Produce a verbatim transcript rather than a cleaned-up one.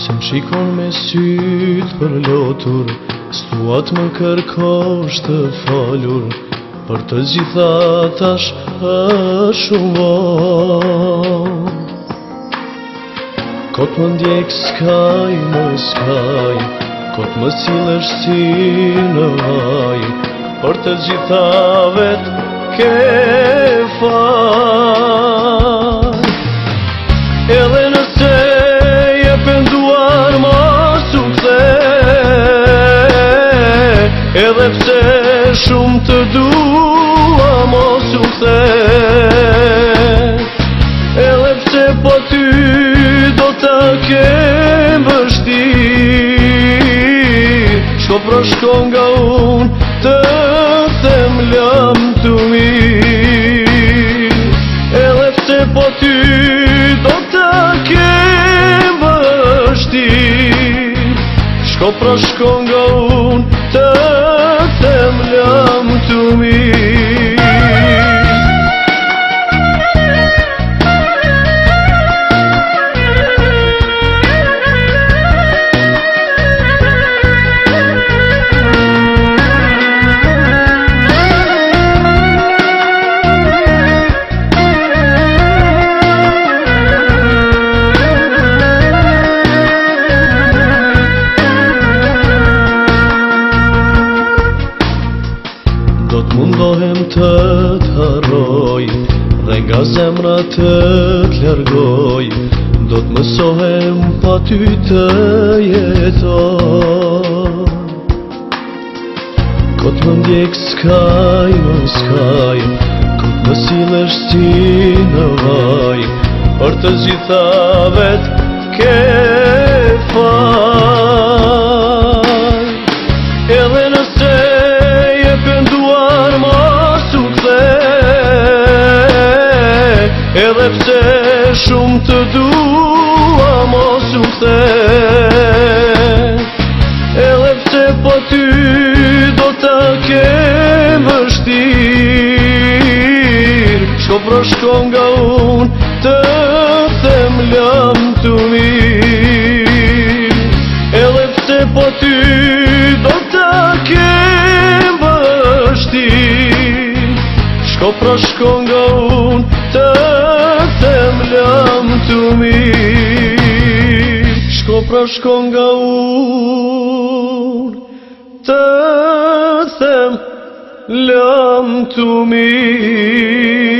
Se më shikon me sytë për lotur, s'tuat më kërkosh të falur, për të gjitha tash është shumë vonë. Kot më ndjek s'kaj, më s'kaj, kot më sillesh si në vaj, për të gjitha vetë ke fal. Edhe nëse je penduar mos u kthe, edhe pse shumë të dua mos u kthe, edhe pse po ty do ta kem vështirë, shko pra shko nga unë të them lam të mirë, edhe pse po ty do ta kem vështirë, shko pra shko nga unë të them lam të mirë. Do t'mundohem të t'harroj, dhe nga zemra të t'largoj, do t'mësohem pa ty të jetoj. Kot më ndjek s'kaj, më s'kaj, kot më sillesh si në vaj, për të gjitha vetë ke fal. Edhe nëse je penduar mos u kthe, edhe pse shumë të dua mos u kthe, edhe pse po ty do ta kem vështirë, shko pra shko nga unë të them lam të mirë, edhe pse po ty do ta kem vështirë, shko pra shko nga unë të them lam të mirë, shko pra shko nga unë të them lam të mirë.